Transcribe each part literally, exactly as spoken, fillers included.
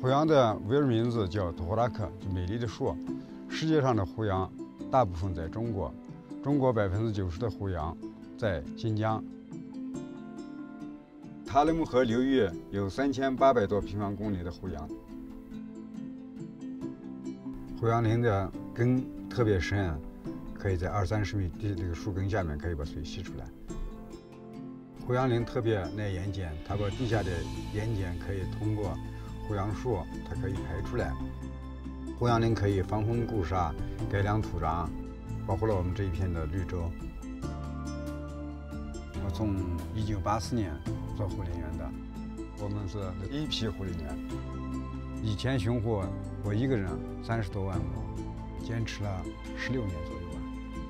虎阳的维尔名字叫托拉克，就美丽的树。世界上的虎阳大部分在中国，中国百分之九十的虎阳在新疆。塔里木河流域有三千八百多平方公里的虎阳。虎阳林的根特别深，可以在二三十米低的这个树根下面可以把水吸出来。虎阳林特别耐盐碱，它把地下的盐碱可以通过虎阳树，它可以排出来。虎阳林可以防风固沙，改良土壤，保护了我们这一片的绿洲。我从一九八四年做护林员的，我们是第一批护林员。以前熊护我一个人三十多万亩，坚持了十六年左右吧。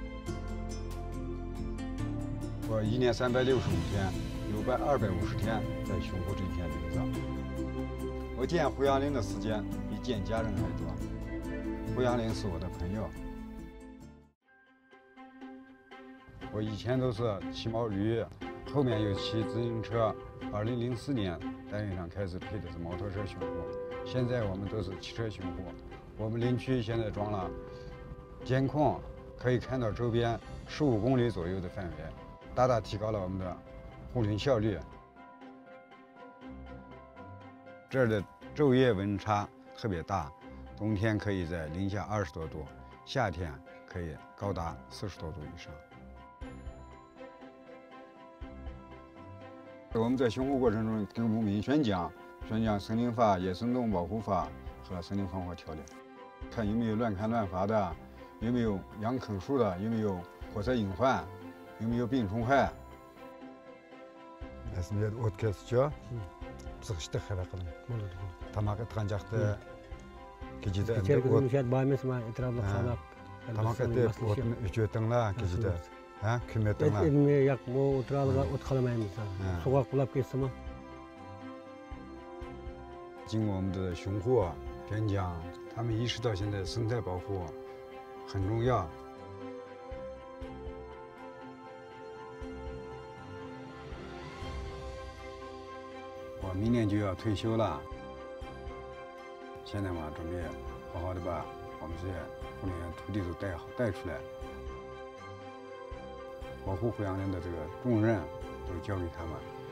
我一年三百六十五天，有百二百五十天在熊护这一片林子。我见虎阳林的时间比见家人还多。虎阳林是我的朋友。我以前都是骑毛驴，后面又骑自行车。二零零四年单位上开始配的是摩托车熊护，现在我们都是汽车熊护。我们林区现在装了监控，可以看到周边十五公里左右的范围，大大提高了我们的护林效率。这儿的昼夜温差特别大，冬天可以在零下二十多度，夏天可以高达四十多度以上。我们在熊护过程中给牧民宣讲，宣讲森林法、野生动物保护法和森林防火条例，看有没有乱砍乱伐的，有没有养啃树的，有没有火灾隐患，有没有病虫害。 Мәсімдер өткізші, псықшты қара қылым. Тамақ етқан жақты кежеді. Кечер күнім шәд байымыз ма, етрабылық қалап. Тамақ етіп, үш өтіңла кежеді. Күм Et өтіңла. edime yak bu oturalыға от қаламаймыз. Соғақ бұлап кетсі ма? 经过我们的熊护宣讲，他们意识到现在生态保护很重要。我明年就要退休了，现在嘛，准备好好的把我们这些护林员徒弟都带好带出来，保护虎阳林的这个重任都交给他们。